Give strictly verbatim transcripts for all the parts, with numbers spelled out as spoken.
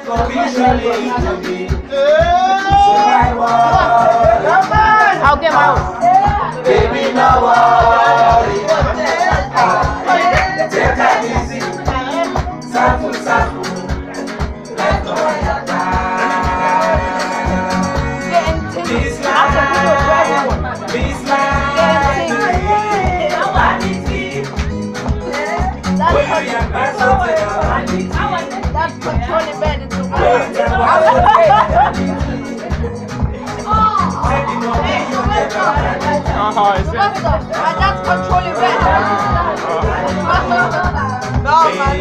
officially to be. So I want. I'll get my own. Baby, no worry. Take that easy. Safu, safu. Let go of your time. This life, this life. Vanity. When you are back to the vanity. That's controlling bed into When you are back to the vanity. Uh-huh, is it? That's controlling bed. No, man.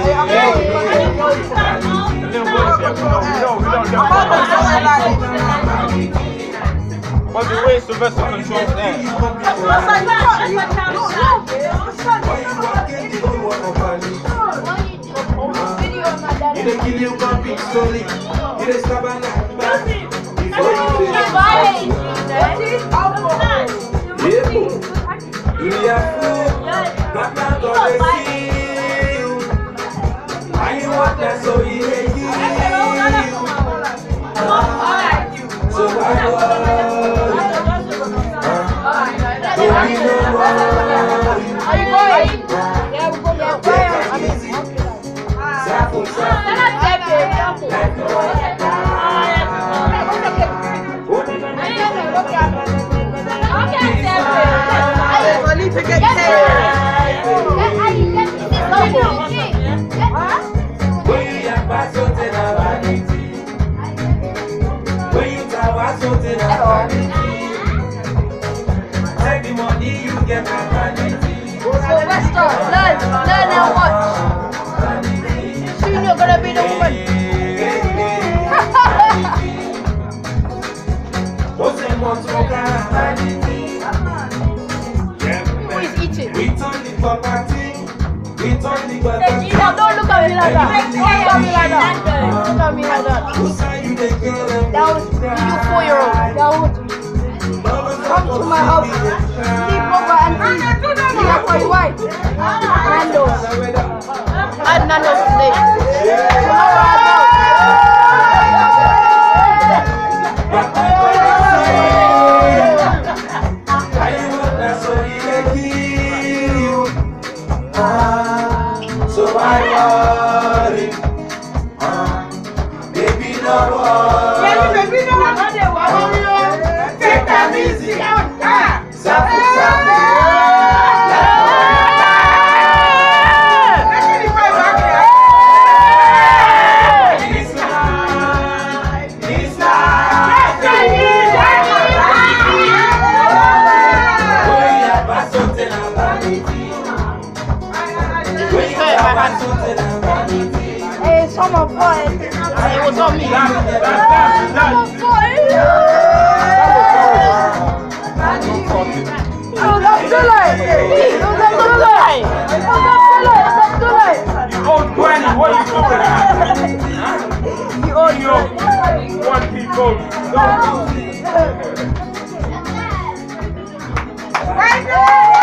But the way Sylvester controls that. You don't kill you bumping slowly. You don't stop and you are fool, but not gonna see you. I want that so he hate you. So I worry. Baby, don't worry. Are you going? Yeah, we're going to get Safu, safu. Let go of your time. I need to get When you are back to the vanity. When you are to the vanity. Take the money you get my vanity. Sylvester, learn, learn how much. Soon you're gonna be the woman. Who is eating? We turn the property. We turn the property. No, don't look at me like that. Don't look at me like that. Look at me like that. Who say you the girl? That was you four-year-old. That was come to my house. Sleep over and eat. Sleep for your wife. Nando's. I had Nando's today. Tomorrow I go. So I worry, uh, baby, no worry. Baby, no worry. Take that easy. Safu, safu. This life, this life. When you are back to the vanity. Hey, someone fought. It was on me. Someone fought. Oh, that's too late. Oh, that's too late. Oh, that's too late. That's too late. You old granny, what are you talking about? You old You know, one people. Right there.